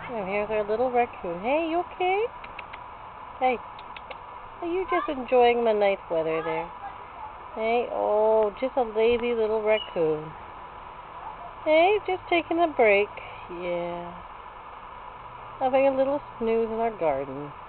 And here's our little raccoon. Hey, you okay? Hey, are you just enjoying the nice weather there? Hey, oh, just a lazy little raccoon. Hey, just taking a break. Yeah. Having a little snooze in our garden.